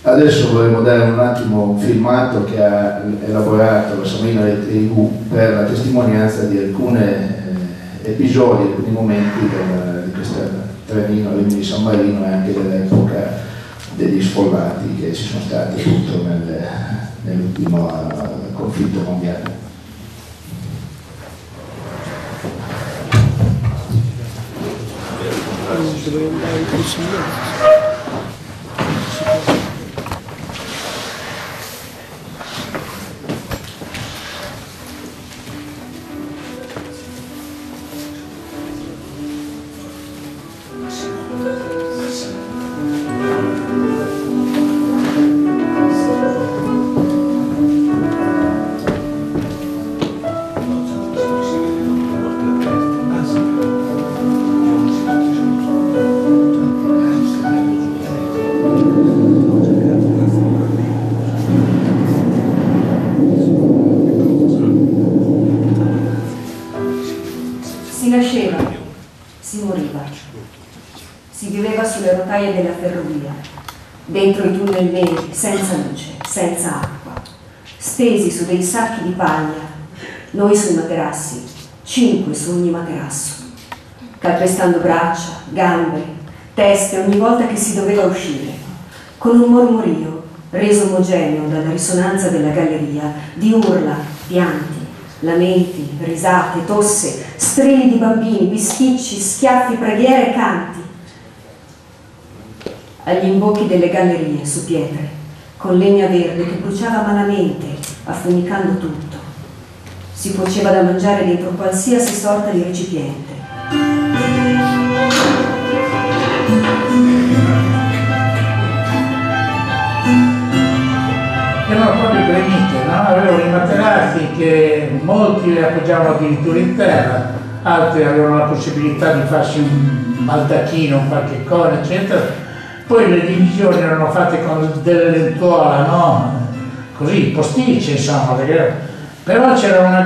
Adesso vorremmo dare un attimo un filmato che ha elaborato la Sammarino TV per la testimonianza di alcuni episodi, alcuni momenti di questa Trenino, di San Marino e anche dell'epoca degli sfollati che ci sono stati appunto nell'ultimo conflitto mondiale. Si nasceva, si moriva, si viveva sulle rotaie della ferrovia, dentro i tunnel neri, senza luce, senza acqua, stesi su dei sacchi di paglia, noi sui materassi, 5 su ogni materasso, calpestando braccia, gambe, teste ogni volta che si doveva uscire, con un mormorio reso omogeneo dalla risonanza della galleria di urla, pianti, lamenti, risate, tosse, strilli di bambini, bisticci, schiaffi, preghiere e canti. Agli imbocchi delle gallerie su pietre, con legna verde che bruciava malamente, affumicando tutto. Si cuoceva da mangiare dentro qualsiasi sorta di recipiente. Erano proprio gremite, no? Avevano i materassi che molti li appoggiavano addirittura in terra, altri avevano la possibilità di farsi un baldacchino, qualche cosa, eccetera. Poi le divisioni erano fatte con delle lenzuola, no? Così, posticce, insomma, perché... però c'era una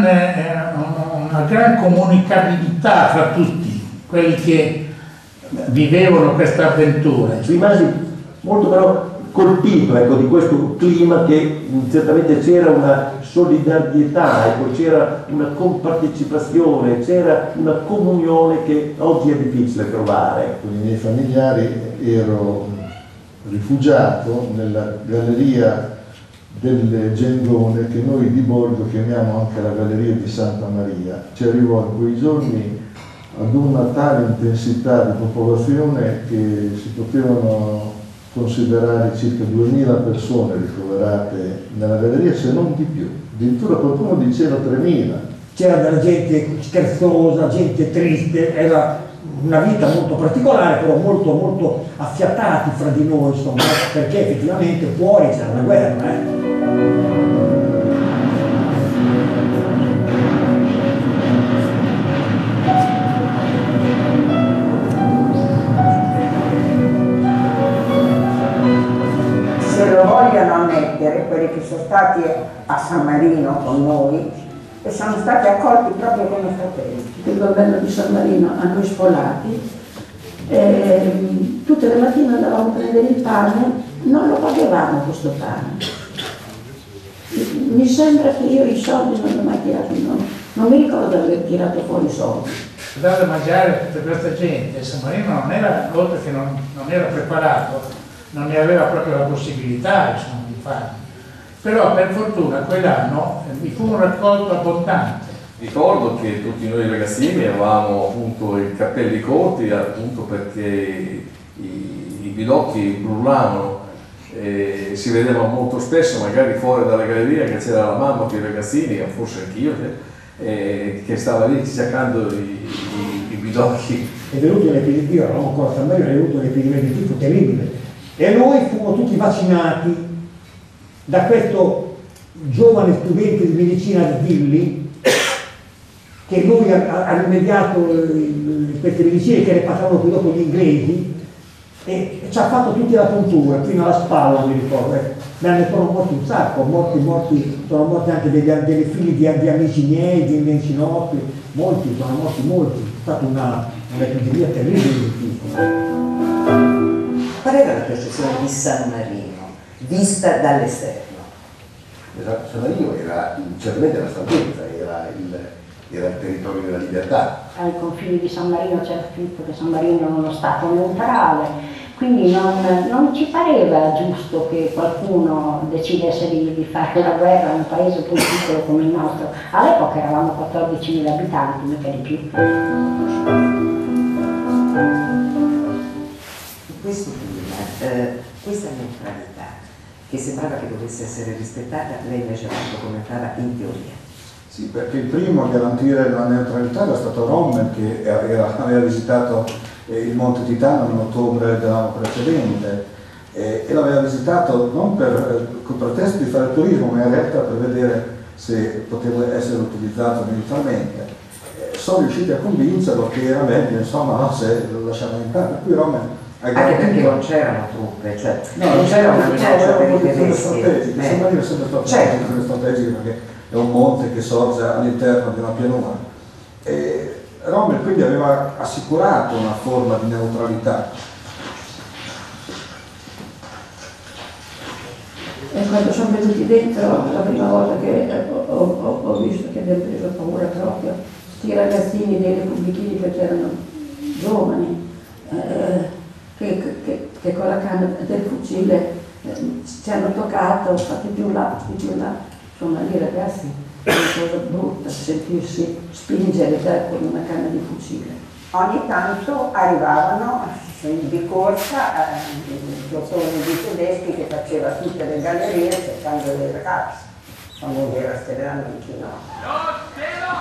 gran comunicabilità fra tutti quelli che vivevano questa avventura. Rimasi molto però colpito, ecco, di questo clima, che certamente c'era una solidarietà, ecco, c'era una compartecipazione, c'era una comunione che oggi è difficile trovare. Con i miei familiari ero rifugiato nella galleria del Gendone, che noi di Borgo chiamiamo anche la galleria di Santa Maria. Ci arrivò in quei giorni ad una tale intensità di popolazione che si potevano considerare circa 2000 persone ricoverate nella galleria, se non di più. Addirittura qualcuno diceva 3000. C'era della gente scherzosa, gente triste, era una vita molto particolare, però molto molto affiatati fra di noi, insomma, perché effettivamente fuori c'era una guerra. Vogliono ammettere quelli che sono stati a San Marino con noi e sono stati accolti proprio come fratelli. Il governo di San Marino a noi sfollati, tutte le mattine andavamo a prendere il pane, non lo pagavamo questo pane. Mi sembra che io i soldi non li ho mai tirati, non mi ricordo di aver tirato fuori i soldi. Dare da mangiare a tutta questa gente, San Marino non era, oltre che non era preparato, non ne aveva proprio la possibilità, insomma, di farlo. Però per fortuna quell'anno vi fu un raccolto abbondante. Ricordo che tutti noi ragazzini avevamo appunto i cappelli corti, appunto perché i bidocchi brullavano e si vedeva molto spesso magari fuori dalla galleria che c'era la mamma con i ragazzini, o forse anch'io, che stava lì cercando i bidocchi. È venuto un'epidemia, io eravamo ancora a San Marino, è venuto un'epidemia di tifo terribile. E noi fummo tutti vaccinati da questo giovane studente di medicina di Billy, che lui ha rimediato queste medicine che le passavano poi dopo gli inglesi, e ci ha fatto tutti la puntura fino alla spalla, mi ricordo. Ne sono morti un sacco, sono morti anche delle figli di amici miei, di amici nostri, molti, sono morti molti. È stata un'epidemia terribile di tifo. Qual era la percezione di San Marino vista dall'esterno. Esatto, San Marino era certamente la salvezza, era il territorio della libertà. Ai confini di San Marino c'era scritto che San Marino era uno stato neutrale, quindi non ci pareva giusto che qualcuno decidesse di fare la guerra in un paese poi piccolo come il nostro. All'epoca eravamo 14.000 abitanti, mica di più. Questo clima, questa neutralità, che sembrava che dovesse essere rispettata, lei invece lo commentava in teoria. Sì, perché il primo a garantire la neutralità era stato Rommel, che aveva visitato il Monte Titano in ottobre dell'anno precedente e l'aveva visitato non con pretesto di fare turismo, ma in realtà per vedere se poteva essere utilizzato militarmente. Sono riusciti a convincerlo che era meglio, insomma, no, se lo lasciavano entrare, per cui Rommel anche perché non c'erano truppe, cioè no, non c'era una minaccia per i tedeschi. San Marino è sempre stato strategico perché è un monte che sorge all'interno di una pianura. E Rommel quindi aveva assicurato una forma di neutralità. E quando sono venuti dentro, la prima volta che ho visto che abbiamo preso paura proprio, questi ragazzini dei repubblichini, perché erano giovani, che con la canna del fucile ci hanno toccato, fate più là, più là. Insomma, lì ragazzi è una cosa brutta sentirsi spingere con una canna di fucile. Ogni tanto arrivavano di corsa il piotone di tedeschi che faceva tutte le gallerie cercando dei ragazzi, quando era stellamenti, no?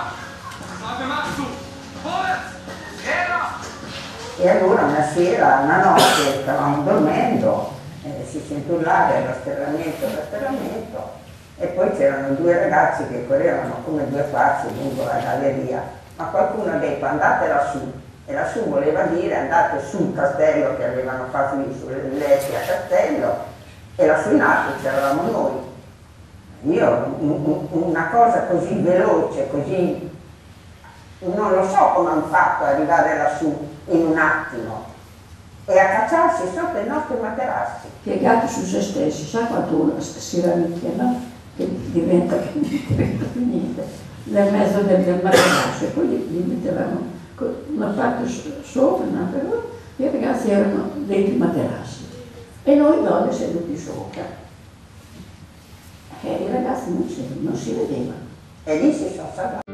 E allora una sera, una notte, stavamo dormendo, si sente urlare allo sterramento, e poi c'erano due ragazzi che correvano come due pazzi lungo la galleria, ma qualcuno ha detto andate lassù, e lassù voleva dire andate sul castello che avevano fatto sulle letti a castello, e lassù in alto c'eravamo noi. Io una cosa così veloce, così, non lo so come hanno fatto ad arrivare lassù in un attimo e a cacciarsi sotto i nostri materassi. Piegati su se stessi, sa quanto uno si rannicchia, no? Che diventa più niente, nel mezzo del materasso, e poi li mettevamo una parte sopra, una per i ragazzi erano dentro i materassi e noi donne seduti sopra. I ragazzi non si vedevano. E lì si sono salvati.